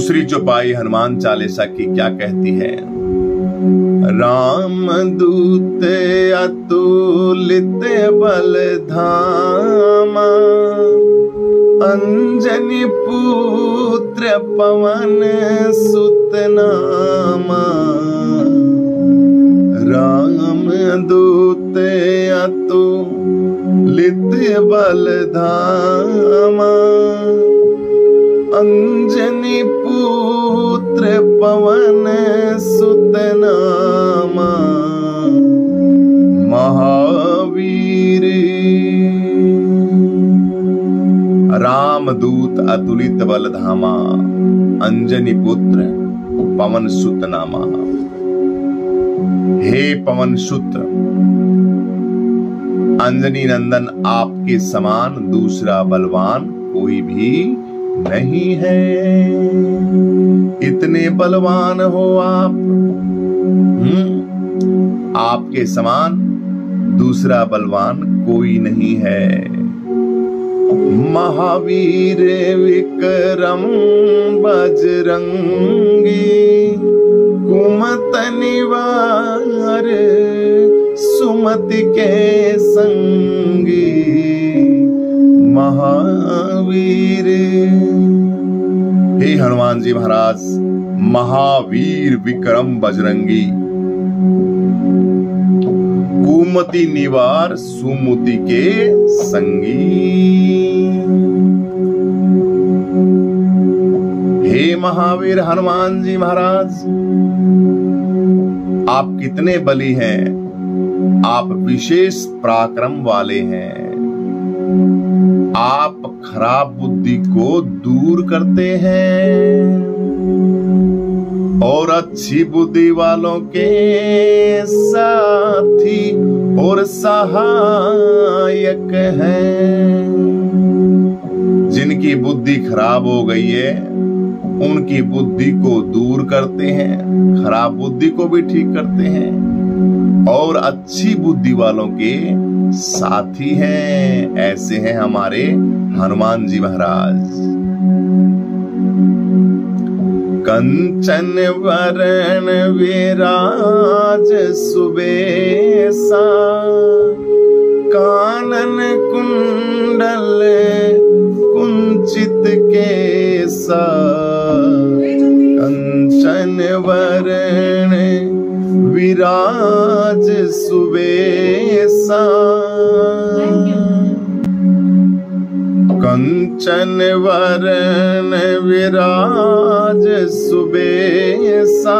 दूसरी चौपाई हनुमान चालीसा की क्या कहती है? राम दूत अतुलित बल धामा, अंजनी पुत्र पवन सुत नामा। राम दूत अतुलित बल धामा, अंजनी पुत्र पवन सुत नामा। महावीर रामदूत अतुलित बल धामा, अंजनी पुत्र पवन सुत नामा। हे पवन सुत, अंजनी नंदन, आपके समान दूसरा बलवान कोई भी नहीं है। इतने बलवान हो आप, आपके समान दूसरा बलवान कोई नहीं है। महावीर विक्रम बजरंगी, कुमत निवार सुमति के संगी। महावीर, हे हनुमान जी महाराज, महावीर विक्रम बजरंगी, कुमति निवार सुमति के संगी। हे महावीर हनुमान जी महाराज, आप कितने बली हैं, आप विशेष पराक्रम वाले हैं। आप खराब बुद्धि को दूर करते हैं और अच्छी बुद्धि वालों के साथी और सहायक हैं। जिनकी बुद्धि खराब हो गई है, उनकी बुद्धि को दूर करते हैं, खराब बुद्धि को भी ठीक करते हैं और अच्छी बुद्धि वालों के साथी हैं। ऐसे हैं हमारे हनुमान जी महाराज। कंचन वरण विराज सुबेसा, कानन कुंडल कुंचित केसा। कंचन वरण विराज सुबेसा, कंचन वरण विराज सुबेसा,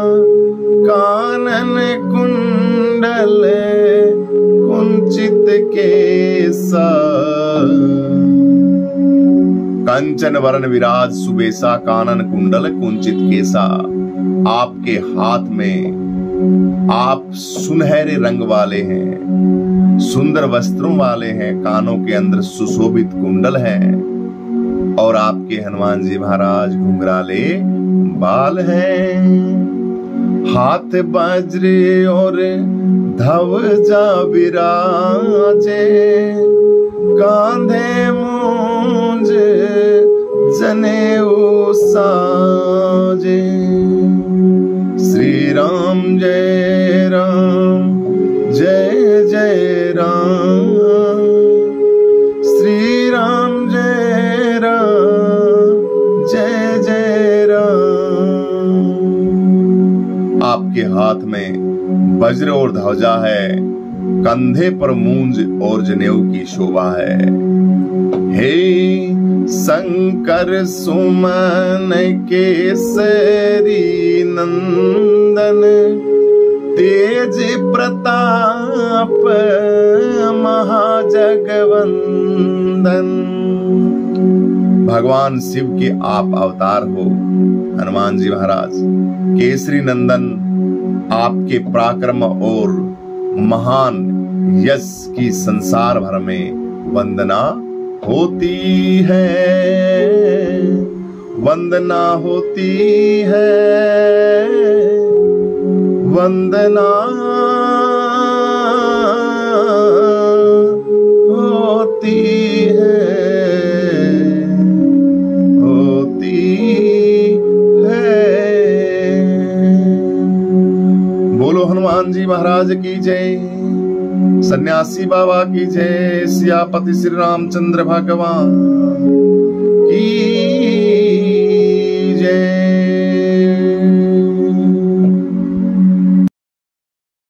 कानन कुंडल कुंचित केसा। कंचन वरण विराज सुबेसा, कानन कुंडल कुंचित केसा। आपके हाथ में आप सुनहरे रंग वाले हैं, सुंदर वस्त्रों वाले हैं, कानों के अंदर सुशोभित कुंडल हैं और आपके हनुमान जी महाराज घुंघराले बाल हैं। हाथ वज्र और ध्वजा विराजे, कांधे मूंज जनेऊ साजे। श्री राम जय राम, जय जय राम। श्री राम जय राम, जय जय राम। आपके हाथ में वज्र और ध्वजा है, कंधे पर मूंज और जनेऊ की शोभा है। हे शंकर सुमन केसरी नंदन, तेज प्रताप महाजगवंदन। भगवान शिव के आप अवतार हो हनुमान जी महाराज। केसरी नंदन, आपके पराक्रम और महान यश की संसार भर में वंदना होती है, वंदना होती है, वंदना होती है, होती हनुमान जी महाराज की जय, सन्यासी बाबा की जय, सियापति श्री रामचंद्र भगवान की